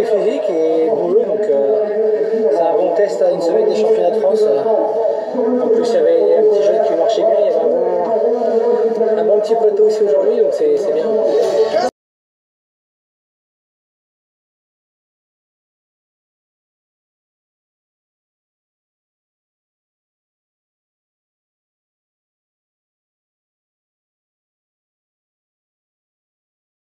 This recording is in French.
physique et boulot, donc c'est un bon test à une semaine des championnats de France. En plus, il y avait un petit jeune qui marchait bien, il y avait un bon petit plateau aussi aujourd'hui, donc c'est bien.